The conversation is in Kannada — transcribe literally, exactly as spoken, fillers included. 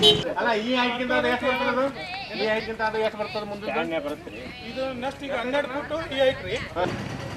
ಅಲ್ಲ ಈ ಹೈಟ್ಗಿಂತ ಅದು ಎಷ್ಟು ಬರ್ತದೆ ಅದು ಈ ಹೈಟ್ಗಿಂತ ಅದು ಎಷ್ಟು ಬರ್ತದೆ ಮುಂದೆ ಬರುತ್ತೆ ರೀ ಇದು ನೆಕ್ಸ್ಟ್ ಈಗ ಹನ್ನೆರಡು ಫುಟ್ ಈ ಹೈಟ್ ರೀ.